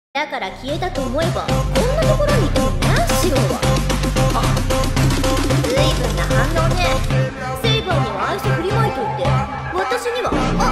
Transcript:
だから消えたと思えばこんなところにいたのね、シロは。随分な反応ね。セイバーには愛想振りまいといて、私には